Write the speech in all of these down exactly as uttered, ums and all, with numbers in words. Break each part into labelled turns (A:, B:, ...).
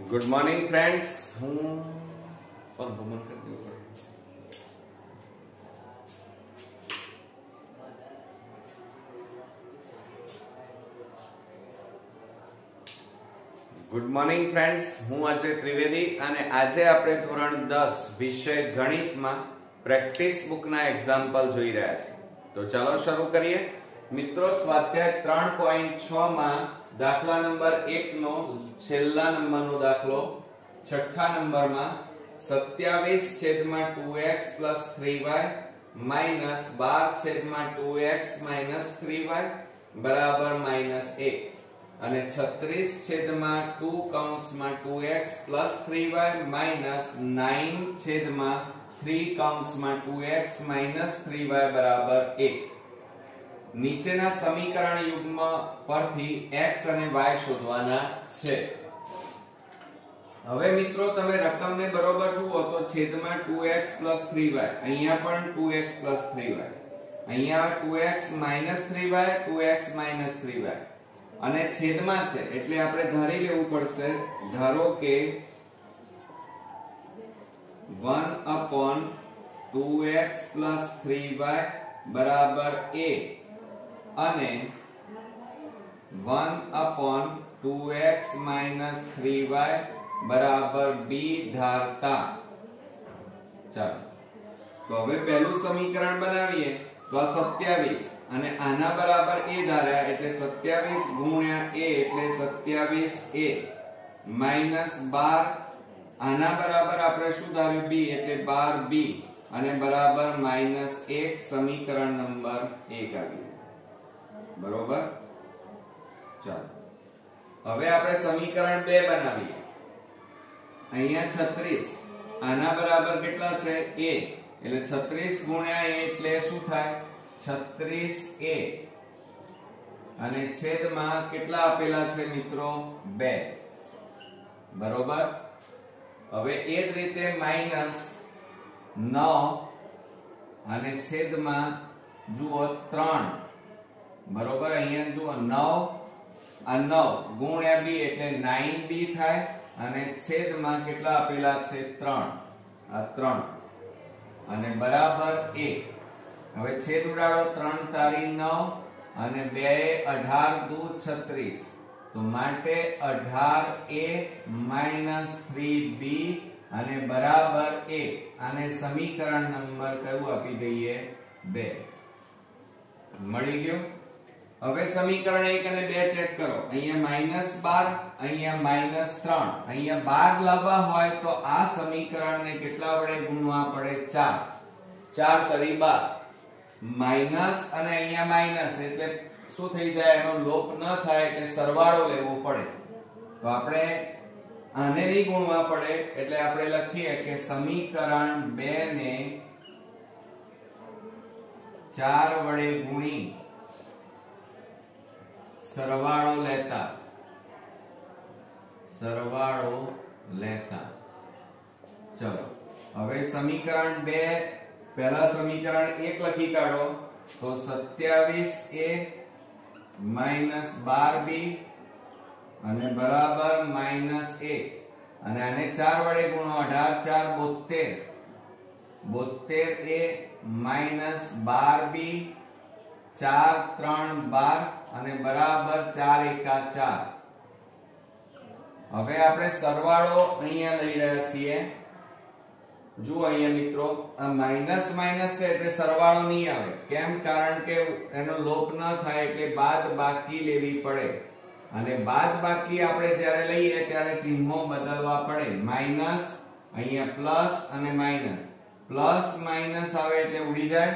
A: Good morning friends. हूँ और भ्रमण कर दियो गुड मॉर्निंग फ्रेंड्स, हूँ अजय त्रिवेदी અને આજે આપણે ધોરણ દસ વિષય ગણિતમાં પ્રેક્ટિસ બુકના એક્ઝામ્પલ જોઈ રહ્યા છીએ। તો ચાલો શરૂ કરીએ મિત્રો। સ્વાધ્યાય ત્રણ પોઈન્ટ છ માં દાખલા નંબર એક નો છેલ્લા નંબરનો દાખલો છઠ્ઠા નંબરમાં સત્યાવીસ છેદમાં two x plus three y minus બાર છેદમાં two x minus three y બરાબર માઇનસ એક અને છત્રીસ છેદમાં ટુ કૌંસમાં two x plus three y minus nine છેદમાં થ્રી કૌંસમાં two x minus three y બરાબર એક। નીચેના સમીકરણ યુગ્મ પરથી x અને y શોધવાના છે। હવે મિત્રો તમે રકમને બરોબર જુઓ તો છેદમાં two x plus three y, અહીંયા પણ two x plus three y, અહીંયા two x minus three y, two x minus three y અને છેદમાં છે એટલે આપણે ધારી લેવું પડશે। ધારો કે one upon two x plus three y બરાબર a અને one upon two x minus three y બરાબર b ધારતા। ચાલો તો હવે પહેલું સમીકરણ બનાવીએ તો આ સત્યાવીસ અને આના બરાબર a ધાર્યા એટલે સત્યાવીસ ગુણ્યા a એટલે સત્યાવીસ a માઈનસ બાર આના બરાબર આપણે શું ધાર્યું b એટલે બાર b અને બરાબર માઈનસ એક। સમીકરણ નંબર એક આવી બરોબર। ચાલો હવે આપણે સમીકરણ બે બનાવીએ। અહીંયા છત્રીસ આના બરાબર કેટલા છે a એટલે છત્રીસ ગુણ્યા a એટલે શું થાય છત્રીસ a અને છેદમાં કેટલા આપેલા છે મિત્રો બે બરોબર। હવે એ જ રીતે માઈનસ નવ અને છેદમાં જુઓ ત્રણ બરોબર। અહીંયા જુઓ નવ આ નવ ગુણ્યા b એટલે નાઇન b થાય અને છેદમાં કેટલા આપેલા છે ત્રણ આ ત્રણ અને બરાબર એક। હવે છેદ ઉડાડો ત્રણ તારી નવ અને બે અઢાર દુ છત્રીસ તો માટે અઢાર a માઈનસ થ્રી b અને બરાબર એક આને સમીકરણ નંબર કયું આપી દઈએ બે મળી ગયો। હવે સમીકરણ એક અને બે ચેક કરો। અહીંયા માઈનસ બાર અહીંયા માઈનસ ત્રણ અહીંયા બાર લાવવા હોય તો આ સમીકરણને કેટલા વડે ગુણવા પડે ચાર ચાર તરી બાર માઈનસ અને અહીંયા માઈનસ એટલે શું થઈ જાય એનો લોપ ન થાય એટલે સરવાળો લેવો પડે તો આપણે આને નહીં ગુણવા પડે એટલે આપણે લખીએ કે સમીકરણ બે ને ચાર વડે ગુણી સરવાળો લેતા સરવાળો લેતા ચલો હવે સમીકરણ બે પહેલા સમીકરણ એક લખી કાઢો તો સત્યાવીસ a માઈનસ બાર b અને બરાબર માઈનસ એક અને આને ચાર વડે ગુણો અઢાર ચાર બોતેર બોતેર a માઈનસ બાર b ચાર ત્રણ બાર અને બરાબર ચાર એકા ચાર। હવે આપણે સરવાળો અહીંયા લઈ રહ્યા છીએ। જુઓ અહીંયા મિત્રો આ માઈનસ માઈનસ છે એટલે સરવાળો નહીં આવે કેમ કારણ કે એનો લોપ ન થાય એટલે બાદ બાકી લેવી પડે અને બાદ બાકી આપણે જ્યારે લઈએ ત્યારે ચિહ્નો બદલવા પડે। માઈનસ અહીંયા પ્લસ અને માઈનસ પ્લસ માઈનસ આવે એટલે ઉડી જાય।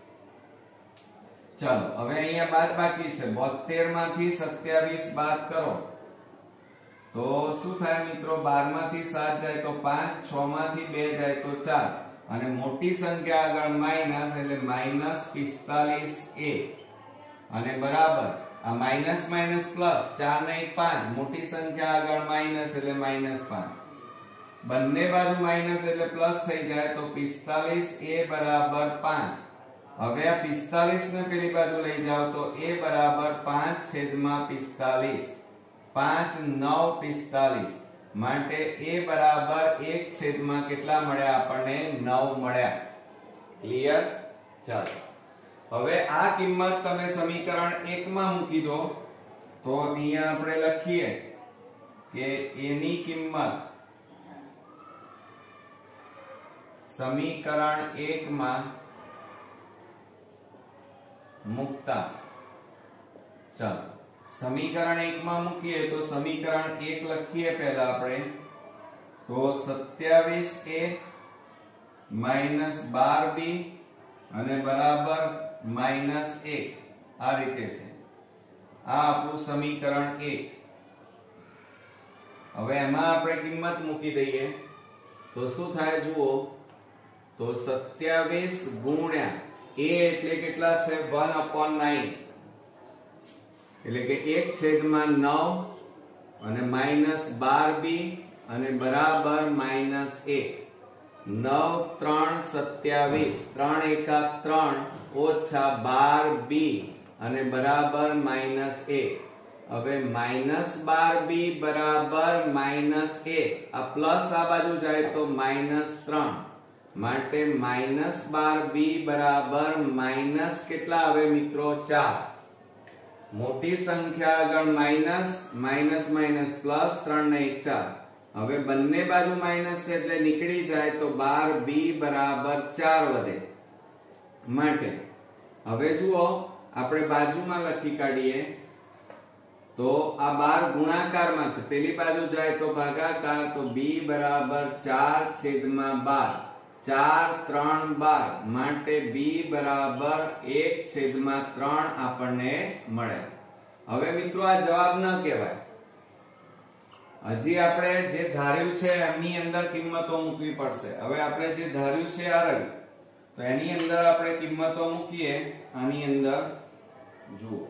A: ચાલો હવે અહીંયા બાદ બાકી છે બોતેર માંથી સત્યાવીસ બાદ કરો તો શું થાય મિત્રો બાર માંથી સાત જાય તો પાંચ છ માંથી બે જાય તો ચાર અને મોટી સંખ્યા આગળ માઈનસ એટલે માઈનસ પિસ્તાલીસ a અને બરાબર આ માઈનસ માઈનસ પ્લસ ચાર ને એક પાંચ મોટી સંખ્યા આગળ માઈનસ એટલે માઈનસ પાંચ બંને બાજુ માઈનસ એટલે પ્લસ થઈ જાય તો પિસ્તાલીસ a બરાબર પાંચ। હવે આ પિસ્તાલીસ ને પેલી બાજુ લઈ જાઓ તો a બરાબર પાંચ છેદમાં પિસ્તાલીસ પાંચ નવ પિસ્તાલીસ માટે a બરાબર એક છેદમાં કેટલા મળ્યા આપણને નવ મળ્યા. ક્લિયર? ચાલો હવે આ કિંમત તમે સમીકરણ એક માં મૂકી દો તો અહીંયા આપણે લખીએ કે a ની કિંમત સમીકરણ એક માં મૂકતા, ચાલો સમીકરણ એક માં મૂકીએ તો સમીકરણ એક લખીએ પહેલા આપણે તો સત્યાવીસ a માઈનસ બાર b અને બરાબર માઈનસ એક. આ રીતે છે આ આપણું સમીકરણ એક. હવે એમાં આપણે કિંમત મૂકી દઈએ તો શું થાય જુઓ તો સત્યાવીસ ગુણ્યા a એટલે કેટલા છે one upon nine એટલે કે એક છેદમાં નવ અને માઈનસ બાર b અને બરાબર માઈનસ એક. નવ ત્રણ સત્યાવીસ, ત્રણ એકા ત્રણ ઓછા બાર b અને બરાબર માઈનસ એક. હવે માઈનસ બાર b બરાબર માઈનસ એક. આ પ્લસ આ બાજુ જાય તો માઈનસ ત્રણ માટે માઈનસ બાર b બરાબર માઈનસ કેટલા આવે મિત્રો ચાર. મોટી સંખ્યા આગળ માઈનસ, માઈનસ માઈનસ પ્લસ, ત્રણ ને એક ચાર. હવે બંને બાજુ માઈનસ છે એટલે નીકળી જાય તો બાર b બરાબર ચાર વધે. માટે હવે જુઓ આપણે બાજુમાં લખી કાઢીએ તો આ બાર ગુણાકારમાં છે, પેલી બાજુ જાય તો ભાગાકાર તો b બરાબર ચાર છેદમાં બાર. ચાર ત્રણ બાર માટે b બરાબર એક છેદમાં ત્રણ આપણને મળે. હવે મિત્રો આ જવાબ ન કહેવાય, હજી આપણે જે ધાર્યું છે એમની અંદર કિંમતો મૂકવી પડશે. હવે આપણે જે ધાર્યું છે આ રહ્યું તો એની અંદર આપણે કિંમતો મૂકીએ. આની અંદર જુઓ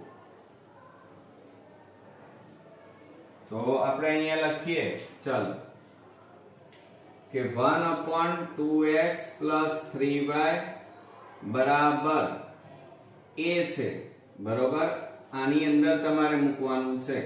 A: તો આપણે અહીંયા લખીએ ચાલો કે one upon two x plus three y બરાબર a છે. બરોબર, આની અંદર તમારે મૂકવાનું છે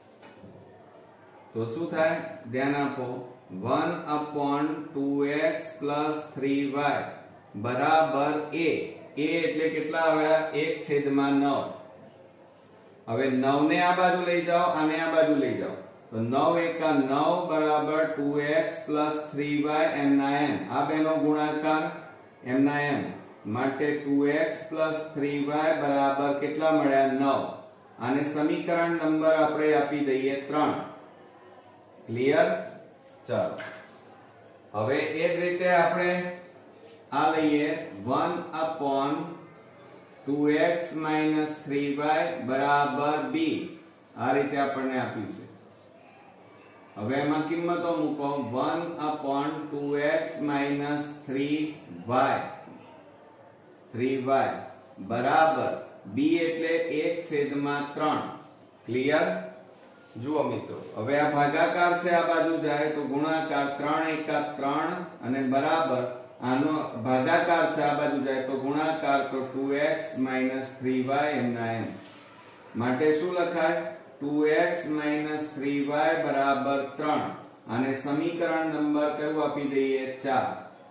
A: તો શું થાય ધ્યાન આપો. one upon two x plus three y બરાબર a. a એટલે કેટલા આવ્યા એક છેદમાં નવ. હવે નવ ને આ બાજુ લઈ જાઓ, આને આ બાજુ લઈ જાઓ તો નવ એકા નવ બરાબર two x plus three y એમ ના એમ. આ બેનો ગુણાકાર એમ ના એમ માટે two x plus three y બરાબર કેટલા મળ્યા નવ. આને સમીકરણ નંબર આપણે આપી દઈએ ત્રણ. ક્લિયર? ચાલો હવે એ જ રીતે આપણે આ લઈએ one upon two x minus three y બરાબર b. આ રીતે આપણને આપ્યું છે. હવે એમાં કિંમતો મૂકો. one upon two x minus three y three y બરાબર b એટલે એક છેદમાં ત્રણ. ક્લિયર? જુઓ મિત્રો હવે આ ભાગાકાર છે, આ બાજુ જાય તો ગુણાકાર. ત્રણ એકા ત્રણ અને બરાબર આનો ભાગાકાર છે, આ બાજુ જાય તો ગુણાકાર તો two x minus three y એમ ના એમ. માટે શું લખાય two x minus three y બરાબર ત્રણ. અને સમીકરણ નંબર કયું આપી દઈએ ચાર.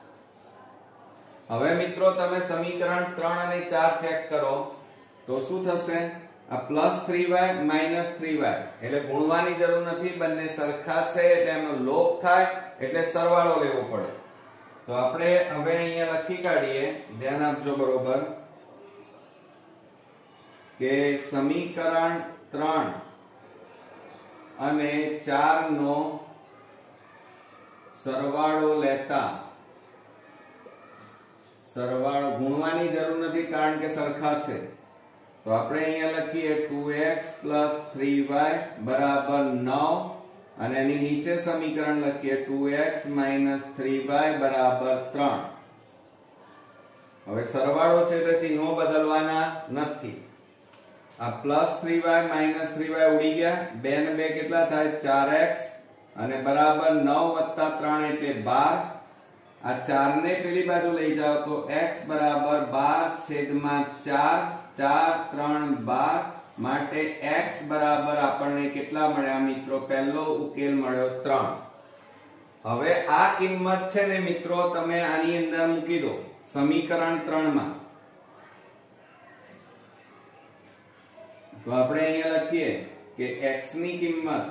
A: હવે મિત્રો તમે સમીકરણ ત્રણ અને ચાર ચેક કરો તો શું થશે? આ plus three y minus three y એટલે ગુણવાની જરૂર નથી, બંને સરખા છે એટલે એનો લોપ થાય એટલે સરવાળો લેવો પડે. તો આપણે હવે અહીંયા લખી કાઢીએ, ધ્યાન આપજો બરોબર કે સમીકરણ ત્રણ અને ચાર નો સરવાળો લેતા, સરવાળો ગુણવાની જરૂર નથી કારણ કે સરખા છે. તો આપણે અહીંયા લખીએ two x plus three y બરાબર નવ અને એની નીચે સમીકરણ લખીએ two x minus three y બરાબર ત્રણ. હવે સરવાળો છે એટલે ચિહ્નો બદલવાના નથી. આ plus three y minus three y ઉડી ગયા. બે ને બે કેટલા થાય? ચાર x અને બરાબર નવ વત્તા ત્રણ એટલે બાર. આ ચાર ને પેલી બાજુ લઈ જાઓ તો x બરાબર બાર છેદમાં ચાર. ચાર ત્રણ બાર માટે x બરાબર આપણને કેટલા મળ્યા મિત્રો? પહેલો ઉકેલ મળ્યો ત્રણ. હવે આ કિંમત છે ને મિત્રો તમે આની અંદર મૂકી દો સમીકરણ ત્રણ માં. તો આપણે અહીંયા લખીએ કે x ની કિંમત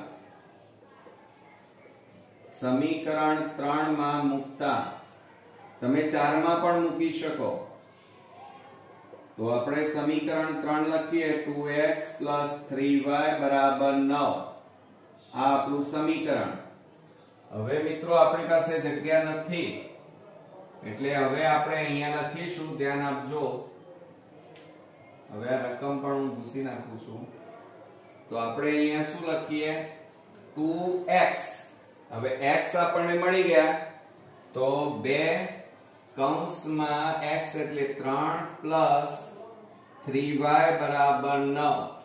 A: સમીકરણ ત્રણ માં મૂકતા તમે ચાર માં પણ મૂકી શકો. તો આપણે સમીકરણ ત્રણ લખીએ two x plus three y બરાબર નવ. આ આપણું સમીકરણ. હવે મિત્રો આપણી પાસે જગ્યા નથી એટલે હવે આપણે અહીંયા લખીશું. ધ્યાન આપજો. હવે આ રકમ પણ હું ભૂસી નાખું છું. તો આપણે અહીંયા શું લખીએ? Two x. હવે x આપણને મળી ગયા તો બે કૌંસમાં x એટલે ત્રણ પ્લસ થ્રી વાય બરાબર નવ.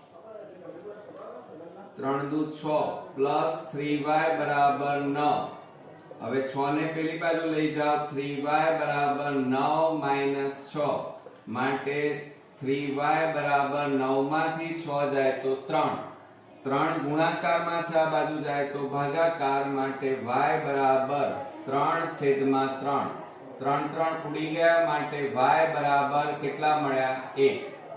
A: ત્રણ દુ છ પ્લસ થ્રી વાય બરાબર નવ. હવે છ ને પેલી બાજુ લઈ જાઓ. થ્રી વાય બરાબર નવ માઇનસ છ માટે થ્રી વાય બરાબર નવ માંથી છ જાય તો ત્રણ. ત્રણ ગુણાકારમાં છે, આ બાજુ જાય તો ભાગાકાર માટે y બરાબર ત્રણ છેદમાં ત્રણ. ત્રણ ત્રણ ઉડી ગયા માટે y બરાબર કેટલા મળ્યા? એક.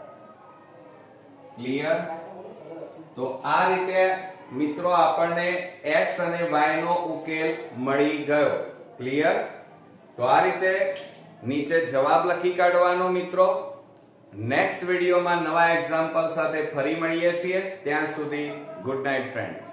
A: ક્લિયર? તો આ રીતે મિત્રો આપણને x અને y નો ઉકેલ મળી ગયો. ક્લિયર? તો આ રીતે નીચે જવાબ લખી કાઢવાનો મિત્રો. નેક્સ્ટ વિડીયોમાં નવા એક્ઝામ્પલ સાથે ફરી મળીએ છીએ. ત્યાં સુધી ગુડ નાઇટ ફ્રેન્ડ્સ.